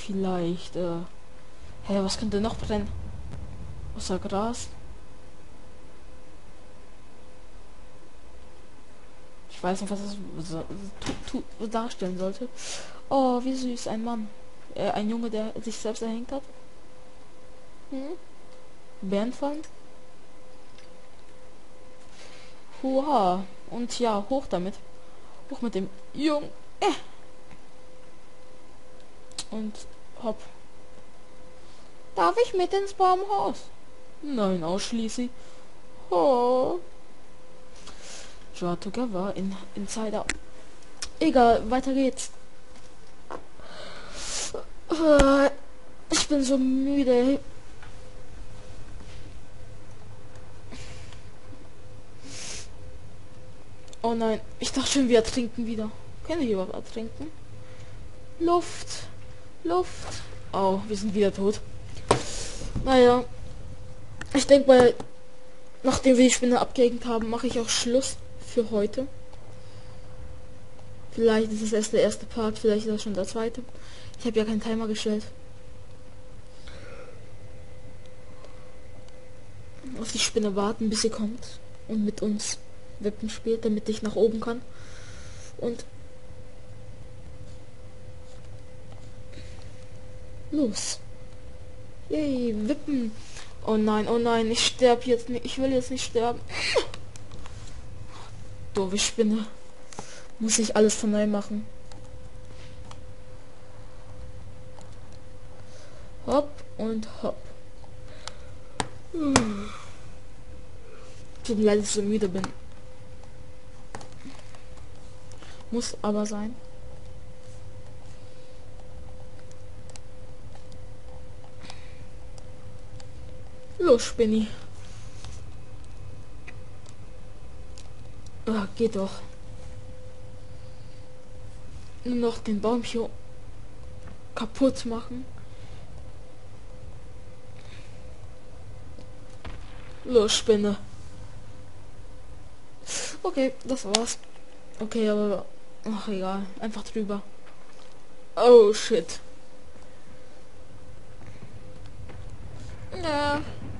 Vielleicht, was könnte noch brennen? Außer Gras? Ich weiß nicht, was das darstellen sollte. Oh, wie süß, ein Mann. Ein Junge, der sich selbst erhängt hat. Hm? Bärenfallen? Hurra. Und ja, hoch damit. Hoch mit dem Jungen. Und hopp. Darf ich mit ins Baumhaus? Nein, ausschließlich. Oh. Draw together in Insider. Egal, weiter geht's. Ich bin so müde. Oh nein, ich dachte schon, wir ertrinken wieder. Können wir hier überhaupt ertrinken? Luft. Luft. Oh, wir sind wieder tot. Naja. Ich denke mal, nachdem wir die Spinne abgehängt haben, mache ich auch Schluss für heute. Vielleicht ist es erst der erste Part, vielleicht ist das schon der zweite. Ich habe ja keinen Timer gestellt. Auf die Spinne warten, bis sie kommt und mit uns Wippen spielt, damit ich nach oben kann. Und los. Yay, Wippen. Oh nein, ich sterbe jetzt nicht. Ich will jetzt nicht sterben. Doofe Spinne. Muss ich alles von neu machen. Hopp und hopp. Tut mir leid, dass ich so müde bin. Muss aber sein. Los, Spinni. Geht doch. Nur noch den Baum hier kaputt machen. Los, Spinne. Okay, das war's. Okay, aber... Ach, egal. Einfach drüber. Oh, shit. Ja.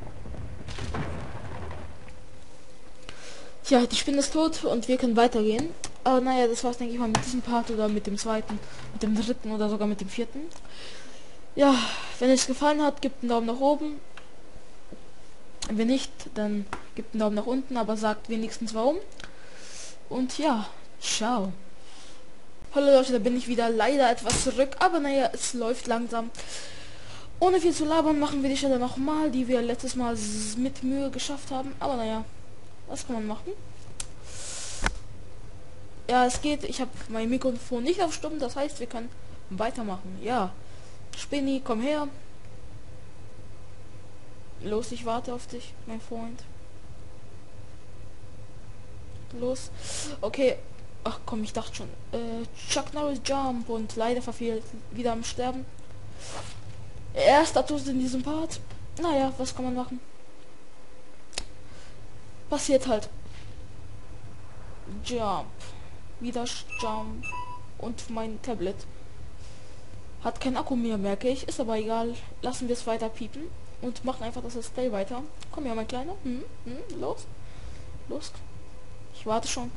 Tja, die Spinne ist tot und wir können weitergehen. Aber naja, das war's, denke ich mal, mit diesem Part oder mit dem zweiten, mit dem dritten oder sogar mit dem vierten. Ja, wenn es gefallen hat, gebt einen Daumen nach oben. Wenn nicht, dann gebt einen Daumen nach unten, aber sagt wenigstens warum. Und ja, ciao. Hallo Leute, da bin ich wieder, leider etwas zurück, aber naja, es läuft langsam. Ohne viel zu labern machen wir die Stelle nochmal, die wir letztes Mal mit Mühe geschafft haben. Aber naja, was kann man machen? Ja, es geht. Ich habe mein Mikrofon nicht auf Stumm, das heißt, wir können weitermachen. Ja, Spinni, komm her. Los, ich warte auf dich, mein Freund. Los. Okay. Ach komm, ich dachte schon. Chuck Norris Jump und leider verfehlt. Wieder am Sterben. Erster Tod in diesem Part. Naja, was kann man machen? Passiert halt. Jump. Wieder Jump. Und mein Tablet hat kein Akku mehr, merke ich. Ist aber egal. Lassen wir es weiter piepen. Und machen einfach das Display weiter. Komm her, mein Kleiner. Los. Los. Ich warte schon.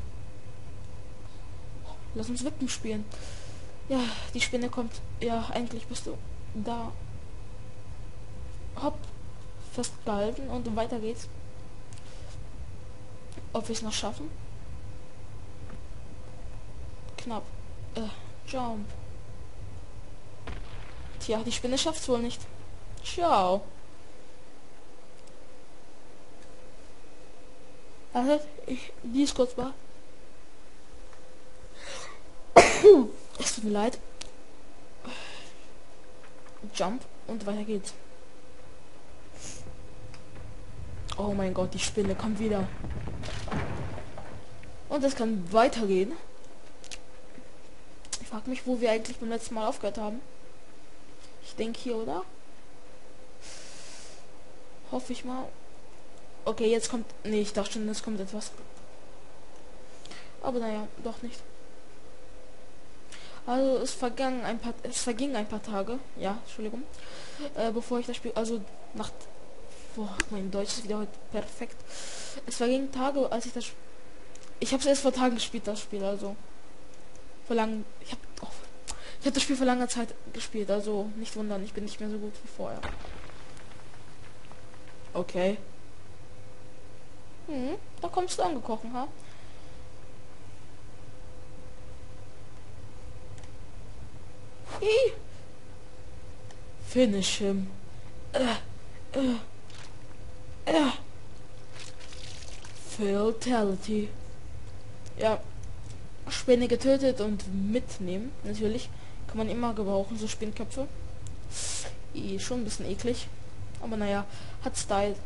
Lass uns Wippen spielen. Ja, die Spinne kommt. Ja, endlich bist du da. Hopp. Festgehalten und weiter geht's. Ob wir es noch schaffen? Knapp. Jump. Tja, die Spinne schafft es wohl nicht. Ciao. Also, die ist kurz war. Es tut mir leid. Jump und weiter geht's. Oh mein Gott, die Spinne kommt wieder. Und es kann weitergehen. Ich frage mich, wo wir eigentlich beim letzten Mal aufgehört haben. Ich denke hier, oder? Hoffe ich mal. Okay, jetzt kommt... Nee, ich dachte schon, es kommt etwas. Aber naja, doch nicht. Also es vergingen ein paar Tage, ja, Entschuldigung, bevor ich das Spiel, also nach, boah, mein Deutsch ist wieder heute perfekt. Es vergingen Tage, als ich habe es erst vor Tagen gespielt, das Spiel, also ich habe das Spiel vor langer Zeit gespielt, also nicht wundern, ich bin nicht mehr so gut wie vorher. Okay. Da kommst du angekochen, ha? Finish him. Fatality. Ja, Spinne getötet und mitnehmen. Natürlich kann man immer gebrauchen, so Spinnköpfe. Schon ein bisschen eklig. Aber naja, hat Style.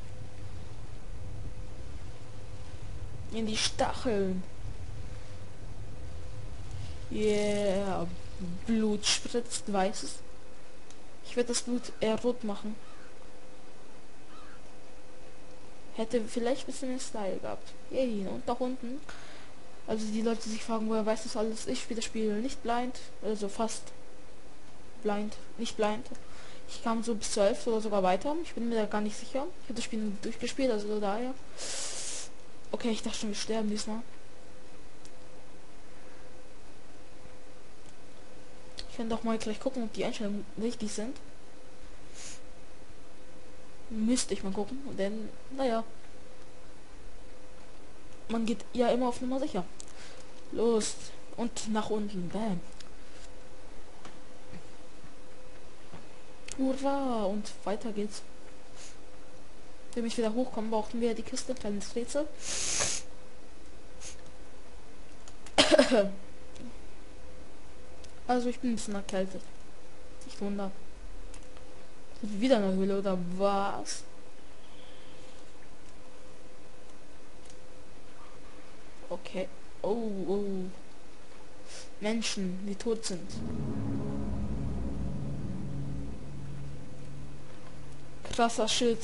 In die Stacheln. Yeah. Blut spritzt weißes. Ich werde das Blut eher rot machen. Hätte vielleicht ein bisschen mehr Style gehabt. Yay. Und nach unten. Also die Leute sich fragen, woher weiß das alles? Ich spiele das Spiel nicht blind. Also fast blind. Nicht blind. Ich kam so bis 12 oder sogar weiter. Ich bin mir da gar nicht sicher. Ich habe das Spiel durchgespielt, also daher. Okay, ich dachte schon, wir sterben diesmal. Ich kann doch mal gleich gucken, ob die Einstellungen richtig sind. Müsste ich mal gucken, denn, naja. Man geht ja immer auf Nummer sicher. Los. Und nach unten. Bam. Hurra. Und weiter geht's. Wenn ich wieder hochkommen, brauchten wir die Kiste. Kleines Rätsel. Also ich bin ein bisschen erkältet. Nicht wundern. Wieder eine Höhle oder was? Okay. Oh. Menschen, die tot sind. Krasser Schild.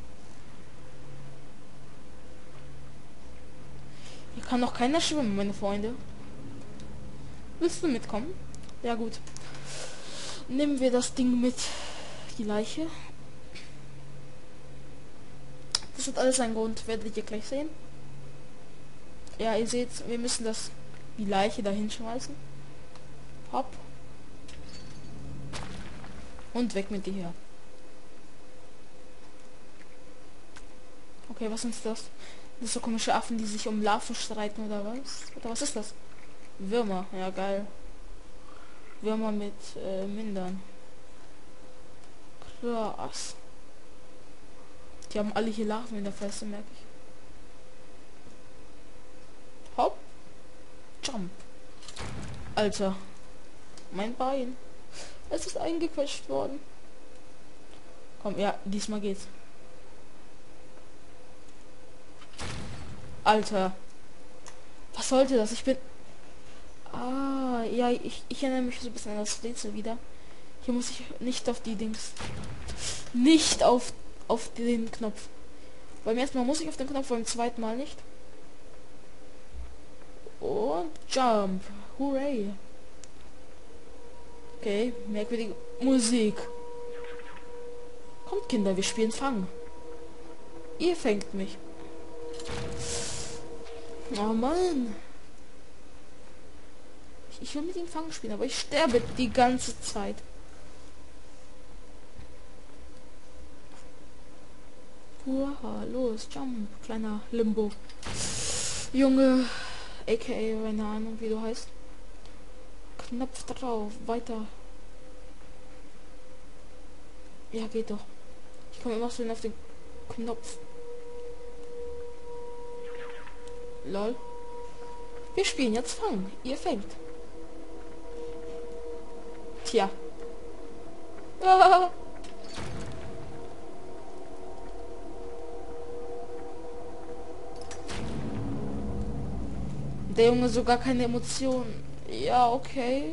Hier kann noch keiner schwimmen, meine Freunde. Willst du mitkommen? Ja gut. Nehmen wir das Ding mit. Die Leiche. Das hat alles einen Grund, werdet ihr gleich sehen. Ja, ihr seht, wir müssen die Leiche dahin schmeißen. Hopp. Und weg mit dir hier. Okay, was sind das? Das sind so komische Affen, die sich um Larven streiten oder was? Oder was ist das? Würmer, ja geil. Würmer mit Mindern. Krass. Die haben alle hier Larven in der Fresse, merke ich. Hopp. Jump. Alter. Mein Bein. Es ist eingequetscht worden. Komm, ja, diesmal geht's. Alter. Was sollte das? Ich bin... Ah, ja, ich erinnere mich so ein bisschen an das Rätsel wieder. Hier muss ich nicht auf die Dings... Nicht auf den Knopf. Beim ersten Mal muss ich auf den Knopf, beim zweiten Mal nicht. Und Jump. Hooray. Okay, merkwürdige Musik. Kommt Kinder, wir spielen Fang. Ihr fängt mich. Oh Mann. Ich will mit ihm Fang spielen, aber ich sterbe die ganze Zeit. Uah, los, Jump, kleiner Limbo. Junge, aka, keine Ahnung, wie du heißt. Knopf drauf, weiter. Ja, geht doch. Ich komme immer so auf den Knopf. Lol. Wir spielen jetzt Fang. Ihr fängt. Tja. Ah. Der Junge sogar keine Emotionen. Ja, okay.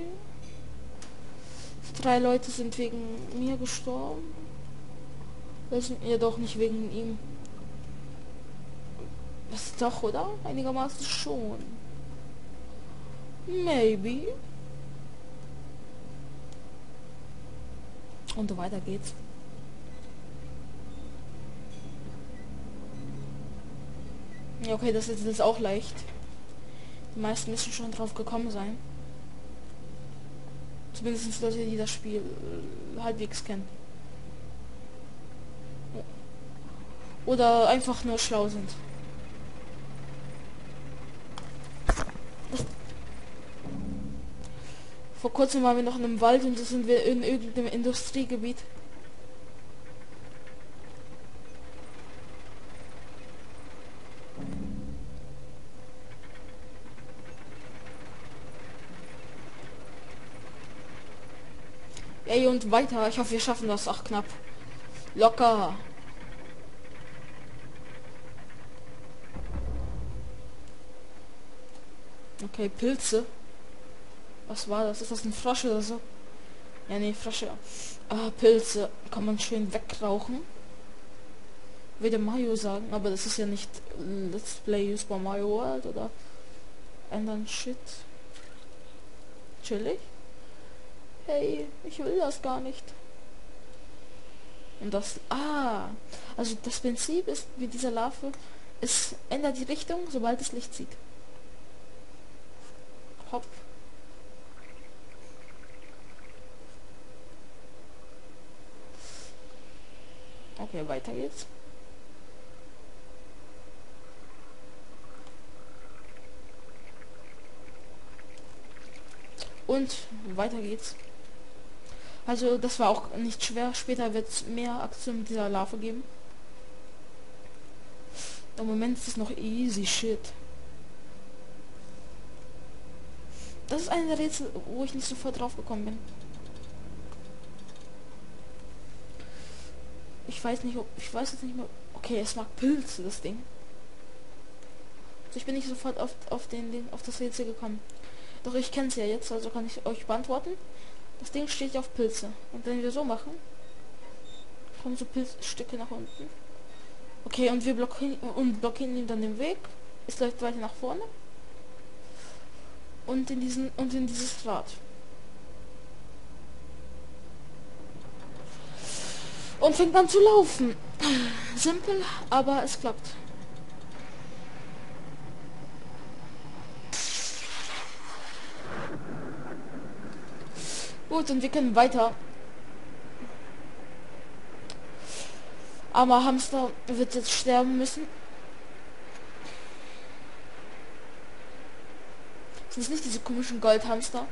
3 Leute sind wegen mir gestorben. Das sind ja doch nicht wegen ihm. Das doch, oder? Einigermaßen schon. Maybe. Und weiter geht's. Ja, okay, das ist jetzt auch leicht. Die meisten müssen schon drauf gekommen sein. Zumindest Leute, die das Spiel halbwegs kennen. Oder einfach nur schlau sind. Vor kurzem waren wir noch in einem Wald und jetzt sind wir in irgendeinem Industriegebiet. Ey, und weiter. Ich hoffe, wir schaffen das. Ach, knapp. Locker. Okay, Pilze. Was war das? Ist das ein Frosch oder so? Ja, nee, Frösche. Ah, Pilze. Kann man schön wegrauchen. Würde Mario sagen, aber das ist ja nicht Let's Play Super Mario World oder ändern Shit. Chillig. Hey, ich will das gar nicht. Und das... Ah, also das Prinzip ist, wie dieser Larve, es ändert die Richtung, sobald es Licht sieht. Hopp. Okay, weiter geht's. Und weiter geht's. Also das war auch nicht schwer. Später wird es mehr Aktionen mit dieser Larve geben. Im Moment ist es noch easy shit. Das ist eine der Rätsel, wo ich nicht sofort drauf gekommen bin. Ich weiß nicht, ob... Ich weiß jetzt nicht mehr... Okay, es mag Pilze, das Ding. Also ich bin nicht sofort auf das Rätsel gekommen. Doch ich kenne es ja jetzt, also kann ich euch beantworten. Das Ding steht ja auf Pilze. Und wenn wir so machen, kommen so Pilzstücke nach unten. Okay, und wir blockieren ihm dann den Weg. Es läuft weiter nach vorne. Und in dieses Rad. Und fängt an zu laufen. Simpel, aber es klappt. Gut, und wir können weiter. Armer Hamster wird jetzt sterben müssen. Sind es nicht diese komischen Goldhamster?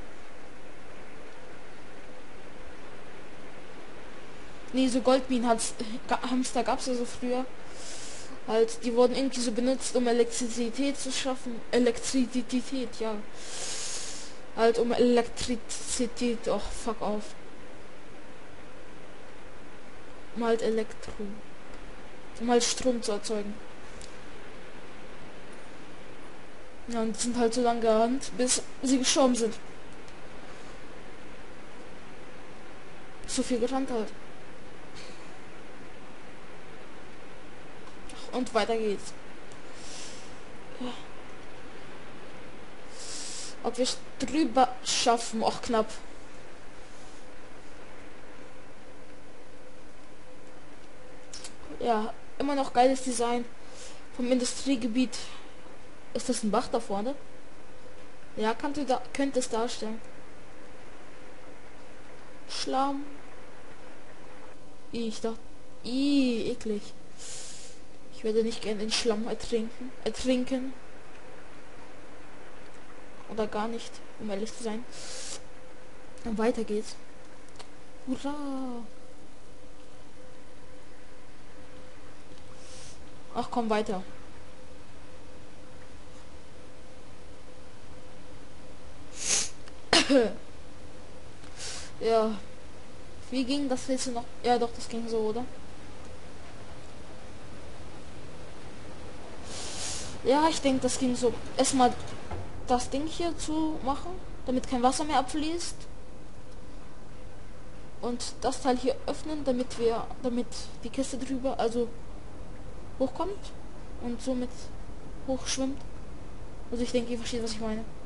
Nee, so Goldminen-Hamster gab es ja so früher. Halt, die wurden irgendwie so benutzt, um Elektrizität zu schaffen. Elektrizität, ja. Halt, um Elektrizität, och, fuck auf. Um halt um halt Strom zu erzeugen. Ja, und die sind halt so lange gerannt, bis sie gestorben sind. So viel gerannt halt. Und weiter geht's. Ja. Ob wir es drüber schaffen, auch knapp. Ja, immer noch geiles Design vom Industriegebiet. Ist das ein Bach da vorne? Ja, könnte es darstellen. Schlamm. Ich dachte, eklig. Ich werde nicht gerne in Schlamm ertrinken. Oder gar nicht, um ehrlich zu sein. Und weiter geht's. Hurra! Ach komm, weiter. Ja. Wie ging das jetzt noch? Ja doch, das ging so, oder? Ja, ich denke, das ging so. Erstmal das Ding hier zu machen, damit kein Wasser mehr abfließt. Und das Teil hier öffnen, damit die Kiste drüber, also hochkommt und somit hochschwimmt. Also ich denke, ihr versteht, was ich meine.